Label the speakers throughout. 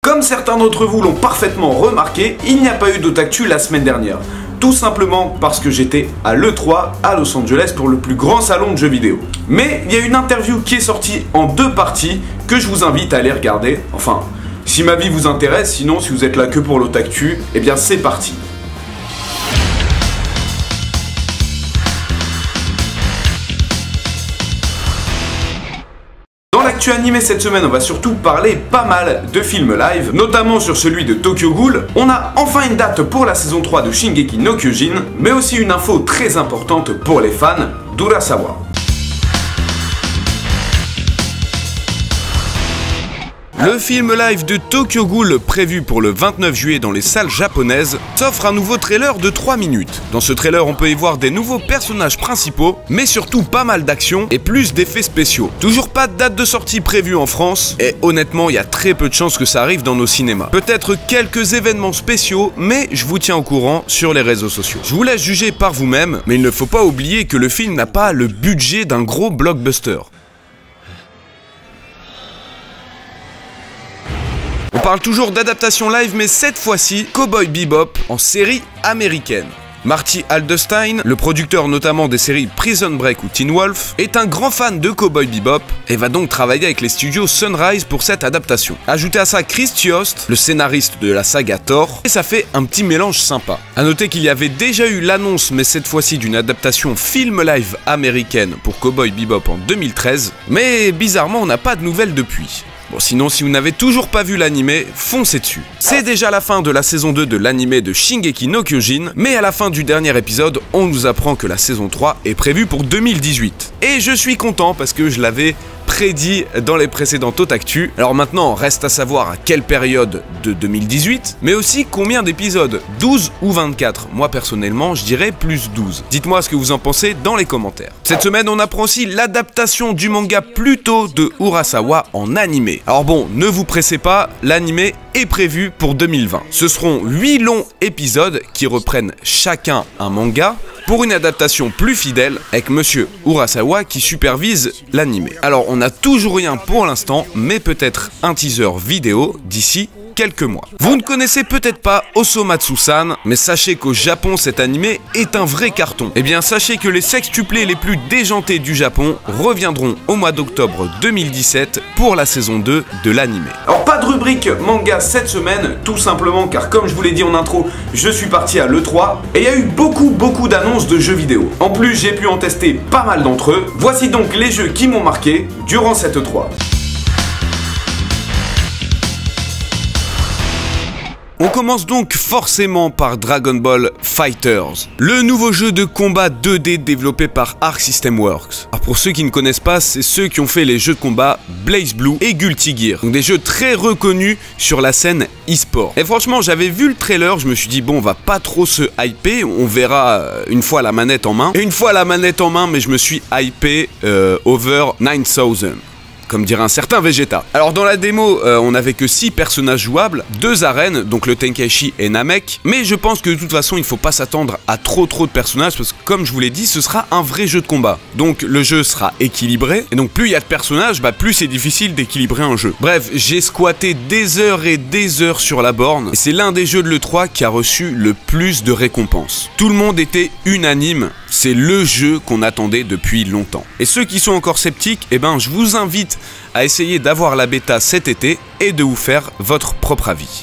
Speaker 1: Comme certains d'entre vous l'ont parfaitement remarqué, il n'y a pas eu d'Otaktu la semaine dernière. Tout simplement parce que j'étais à l'E3 à Los Angeles pour le plus grand salon de jeux vidéo. Mais il y a une interview qui est sortie en 2 parties que je vous invite à aller regarder. Enfin, si ma vie vous intéresse, sinon si vous êtes là que pour l'Otaktu, eh bien c'est parti. Dans l'actu animé cette semaine, on va surtout parler pas mal de films live, notamment sur celui de Tokyo Ghoul. On a enfin une date pour la saison 3 de Shingeki no Kyojin, mais aussi une info très importante pour les fans d'Urasawa. Le film live de Tokyo Ghoul, prévu pour le 29 juillet dans les salles japonaises, s'offre un nouveau trailer de 3 minutes. Dans ce trailer, on peut y voir des nouveaux personnages principaux, mais surtout pas mal d'action et plus d'effets spéciaux. Toujours pas de date de sortie prévue en France, et honnêtement, il y a très peu de chances que ça arrive dans nos cinémas. Peut-être quelques événements spéciaux, mais je vous tiens au courant sur les réseaux sociaux. Je vous laisse juger par vous-même, mais il ne faut pas oublier que le film n'a pas le budget d'un gros blockbuster. On parle toujours d'adaptation live, mais cette fois-ci, Cowboy Bebop en série américaine. Marty Aldestein, le producteur notamment des séries Prison Break ou Teen Wolf, est un grand fan de Cowboy Bebop et va donc travailler avec les studios Sunrise pour cette adaptation. Ajoutez à ça Chris Yost, le scénariste de la saga Thor, et ça fait un petit mélange sympa. A noter qu'il y avait déjà eu l'annonce, mais cette fois-ci d'une adaptation film live américaine pour Cowboy Bebop en 2013, mais bizarrement on n'a pas de nouvelles depuis. Bon, sinon, si vous n'avez toujours pas vu l'animé, foncez dessus. C'est déjà la fin de la saison 2 de l'animé de Shingeki no Kyojin, mais à la fin du dernier épisode, on nous apprend que la saison 3 est prévue pour 2018. Et je suis content parce que je l'avais prédit dans les précédentes Otaktu. Alors maintenant, reste à savoir à quelle période de 2018, mais aussi combien d'épisodes, 12 ou 24. Moi personnellement, je dirais plus 12. Dites-moi ce que vous en pensez dans les commentaires. Cette semaine, on apprend aussi l'adaptation du manga Pluto de Urasawa en animé. Alors bon, ne vous pressez pas, l'animé est prévu pour 2020. Ce seront 8 longs épisodes qui reprennent chacun un manga pour une adaptation plus fidèle avec Monsieur Urasawa qui supervise l'animé. Alors on n'a toujours rien pour l'instant, mais peut-être un teaser vidéo d'ici quelques mois. Vous ne connaissez peut-être pas Osomatsu-san, mais sachez qu'au Japon cet animé est un vrai carton. Eh bien sachez que les sextuplés les plus déjantés du Japon reviendront au mois d'octobre 2017 pour la saison 2 de l'animé. Alors pas de rubrique manga cette semaine, tout simplement car comme je vous l'ai dit en intro, je suis parti à l'E3 et il y a eu beaucoup d'annonces de jeux vidéo. En plus j'ai pu en tester pas mal d'entre eux. Voici donc les jeux qui m'ont marqué durant cette E3. On commence donc forcément par Dragon Ball FighterZ, le nouveau jeu de combat 2D développé par Arc System Works. Alors pour ceux qui ne connaissent pas, c'est ceux qui ont fait les jeux de combat Blaze Blue et Guilty Gear, donc des jeux très reconnus sur la scène e-sport. Et franchement, j'avais vu le trailer, je me suis dit bon, on va pas trop se hyper, on verra une fois la manette en main. Et une fois la manette en main, mais je me suis hypé over 9000. Comme dirait un certain Vegeta. Alors dans la démo, on n'avait que 6 personnages jouables, 2 arènes, donc le Tenkaichi et Namek, mais je pense que de toute façon il faut pas s'attendre à trop de personnages parce que comme je vous l'ai dit, ce sera un vrai jeu de combat. Donc le jeu sera équilibré, et donc plus il y a de personnages, plus c'est difficile d'équilibrer un jeu. Bref, j'ai squatté des heures et des heures sur la borne, et c'est l'un des jeux de l'E3 qui a reçu le plus de récompenses. Tout le monde était unanime, c'est le jeu qu'on attendait depuis longtemps. Et ceux qui sont encore sceptiques, eh ben je vous invite à essayer d'avoir la bêta cet été et de vous faire votre propre avis.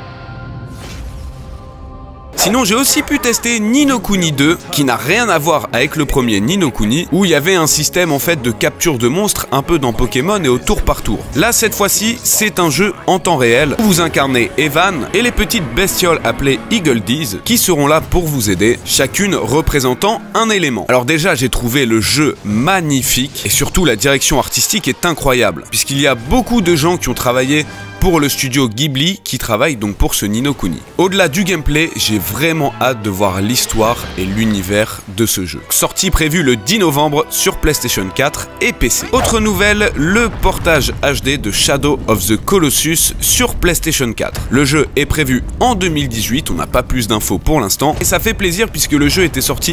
Speaker 1: Sinon, j'ai aussi pu tester Ni no Kuni 2, qui n'a rien à voir avec le premier Ni no Kuni, où il y avait un système en fait de capture de monstres un peu dans Pokémon et au tour par tour. Là, cette fois-ci, c'est un jeu en temps réel, où vous incarnez Evan et les petites bestioles appelées Eagle Dees, qui seront là pour vous aider, chacune représentant un élément. Alors déjà, j'ai trouvé le jeu magnifique, et surtout la direction artistique est incroyable, puisqu'il y a beaucoup de gens qui ont travaillé pour le studio Ghibli qui travaille donc pour ce Ni no Kuni. Au-delà du gameplay, j'ai vraiment hâte de voir l'histoire et l'univers de ce jeu. Sortie prévue le 10 novembre sur PlayStation 4 et PC. Autre nouvelle, le portage HD de Shadow of the Colossus sur PlayStation 4. Le jeu est prévu en 2018, on n'a pas plus d'infos pour l'instant, et ça fait plaisir puisque le jeu était sorti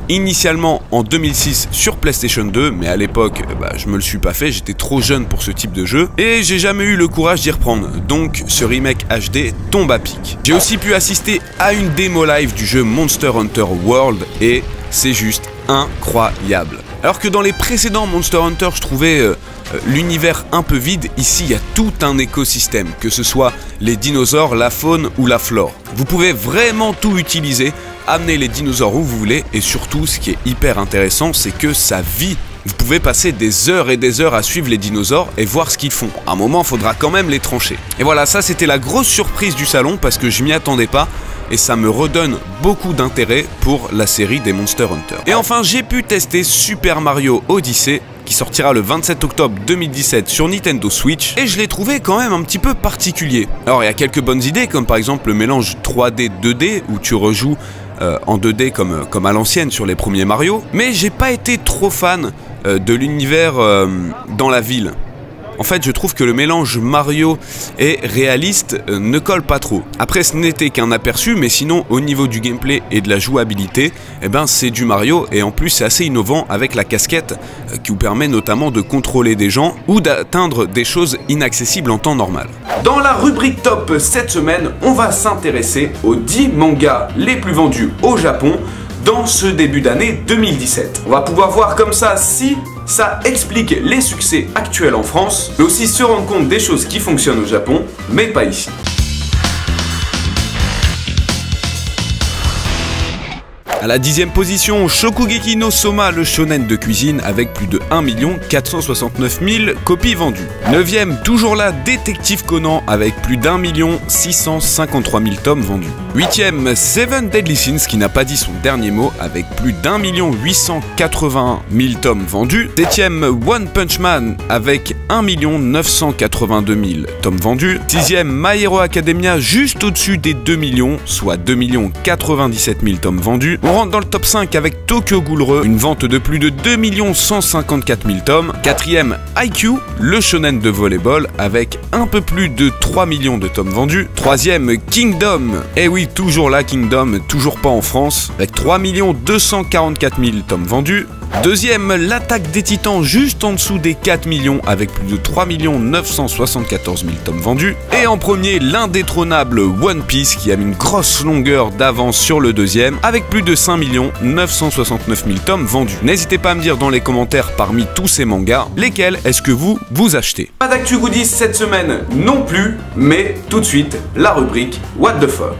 Speaker 1: initialement en 2006 sur PlayStation 2, mais à l'époque, je me le suis pas fait, j'étais trop jeune pour ce type de jeu, et j'ai jamais eu le courage d'y reprendre, donc ce remake HD tombe à pic. J'ai aussi pu assister à une démo live du jeu Monster Hunter World, et c'est juste incroyable. Alors que dans les précédents Monster Hunter, je trouvais l'univers un peu vide, ici il y a tout un écosystème, que ce soit les dinosaures, la faune ou la flore. Vous pouvez vraiment tout utiliser, amener les dinosaures où vous voulez, et surtout ce qui est hyper intéressant, c'est que ça vit. Vous pouvez passer des heures et des heures à suivre les dinosaures et voir ce qu'ils font. À un moment, il faudra quand même les trancher. Et voilà, ça c'était la grosse surprise du salon parce que je m'y attendais pas. Et ça me redonne beaucoup d'intérêt pour la série des Monster Hunter. Et enfin, j'ai pu tester Super Mario Odyssey, qui sortira le 27 octobre 2017 sur Nintendo Switch, et je l'ai trouvé quand même un petit peu particulier. Alors il y a quelques bonnes idées, comme par exemple le mélange 3D 2D, où tu rejoues en 2D comme à l'ancienne sur les premiers Mario, mais j'ai pas été trop fan de l'univers dans la ville. En fait, je trouve que le mélange Mario et réaliste ne colle pas trop. Après, ce n'était qu'un aperçu, mais sinon, au niveau du gameplay et de la jouabilité, c'est du Mario, et en plus, c'est assez innovant avec la casquette qui vous permet notamment de contrôler des gens ou d'atteindre des choses inaccessibles en temps normal. Dans la rubrique top cette semaine, on va s'intéresser aux 10 mangas les plus vendus au Japon dans ce début d'année 2017. On va pouvoir voir comme ça si ça explique les succès actuels en France, mais aussi se rendre compte des choses qui fonctionnent au Japon, mais pas ici. À la 10e position, Shokugeki no Soma, le shonen de cuisine avec plus de 1 469 000 copies vendues. 9e, toujours là, Détective Conan avec plus d'1 653 000 tomes vendus. 8e, Seven Deadly Sins qui n'a pas dit son dernier mot avec plus d'1 881 000 tomes vendus. 7e, One Punch Man avec 1 982 000 tomes vendus. 6e, My Hero Academia juste au-dessus des 2 millions, soit 2 097 000 tomes vendus. On rentre dans le top 5 avec Tokyo Ghoul, une vente de plus de 2 154 000 tomes. 4e, Haikyuu, le shonen de volleyball, avec un peu plus de 3 millions de tomes vendus. 3e, Kingdom, et oui, toujours là, Kingdom, toujours pas en France, avec 3 244 000 tomes vendus. 2e, L'attaque des titans, juste en dessous des 4 millions, avec plus de 3 974 000 tomes vendus. Et en premier, l'indétrônable One Piece, qui a mis une grosse longueur d'avance sur le 2e, avec plus de 5 969 000 tomes vendus. N'hésitez pas à me dire dans les commentaires, parmi tous ces mangas, lesquels est-ce que vous achetez. Pas d'actu goodies cette semaine non plus, mais tout de suite, la rubrique What the fuck.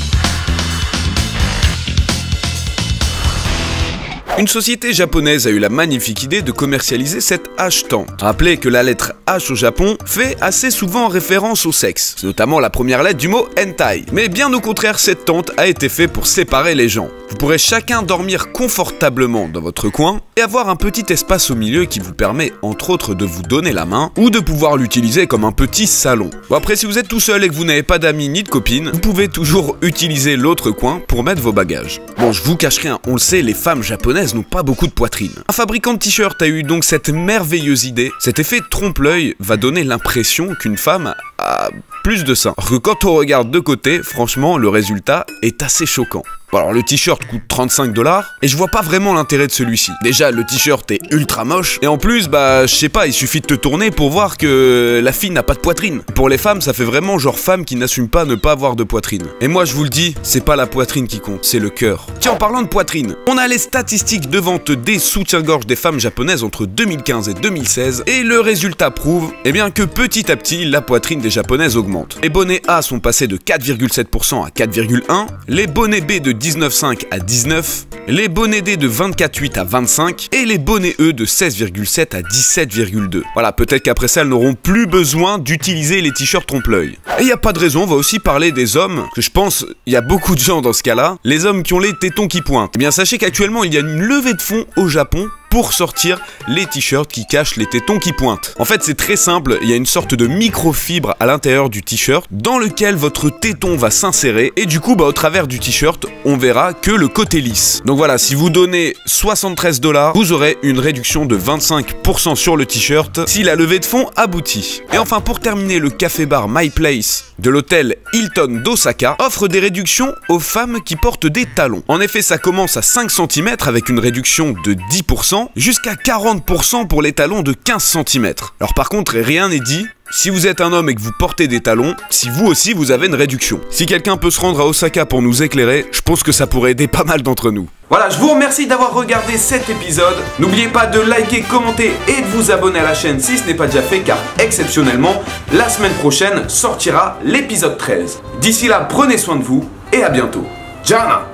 Speaker 1: Une société japonaise a eu la magnifique idée de commercialiser cette hache-tente. Rappelez que la lettre H au Japon fait assez souvent référence au sexe, c'est notamment la première lettre du mot hentai. Mais bien au contraire, cette tente a été faite pour séparer les gens. Vous pourrez chacun dormir confortablement dans votre coin et avoir un petit espace au milieu qui vous permet entre autres de vous donner la main ou de pouvoir l'utiliser comme un petit salon. Bon, après, si vous êtes tout seul et que vous n'avez pas d'amis ni de copines, vous pouvez toujours utiliser l'autre coin pour mettre vos bagages. Bon, je vous cache rien, on le sait, les femmes japonaises n'ont pas beaucoup de poitrine. Un fabricant de t-shirts a eu donc cette merveilleuse idée. Cet effet trompe-l'œil va donner l'impression qu'une femme a plus de seins. Alors que quand on regarde de côté, franchement, le résultat est assez choquant. Bon, alors le t-shirt coûte 35 $ et je vois pas vraiment l'intérêt de celui-ci. Déjà, le t-shirt est ultra moche et en plus, je sais pas, il suffit de te tourner pour voir que la fille n'a pas de poitrine. Pour les femmes, ça fait vraiment genre femme qui n'assume pas ne pas avoir de poitrine. Et moi, je vous le dis, c'est pas la poitrine qui compte, c'est le cœur. Tiens, en parlant de poitrine, on a les statistiques de vente des soutiens-gorge des femmes japonaises entre 2015 et 2016 et le résultat prouve, que petit à petit, la poitrine des japonaises augmente. Les bonnets A sont passés de 4,7% à 4,1%, les bonnets B de 19,5 à 19, les bonnets D de 24,8 à 25 et les bonnets E de 16,7 à 17,2. Voilà, peut-être qu'après ça, elles n'auront plus besoin d'utiliser les t-shirts trompe-l'œil. Et il n'y a pas de raison, on va aussi parler des hommes, que je pense, il y a beaucoup de gens dans ce cas-là, les hommes qui ont les tétons qui pointent. Eh bien, sachez qu'actuellement, il y a une levée de fonds au Japon pour sortir les t-shirts qui cachent les tétons qui pointent. En fait, c'est très simple, il y a une sorte de microfibre à l'intérieur du t-shirt dans lequel votre téton va s'insérer et du coup, au travers du t-shirt, on verra que le côté lisse. Donc voilà, si vous donnez 73 $, vous aurez une réduction de 25% sur le t-shirt si la levée de fonds aboutit. Et enfin, pour terminer, le café-bar My Place de l'hôtel Hilton d'Osaka offre des réductions aux femmes qui portent des talons. En effet, ça commence à 5 cm avec une réduction de 10% jusqu'à 40% pour les talons de 15 cm. Alors par contre, rien n'est dit. Si vous êtes un homme et que vous portez des talons, si vous aussi vous avez une réduction. Si quelqu'un peut se rendre à Osaka pour nous éclairer, je pense que ça pourrait aider pas mal d'entre nous. Voilà, je vous remercie d'avoir regardé cet épisode. N'oubliez pas de liker, commenter et de vous abonner à la chaîne si ce n'est pas déjà fait, car exceptionnellement, la semaine prochaine sortira l'épisode 13. D'ici là, prenez soin de vous et à bientôt. Jana!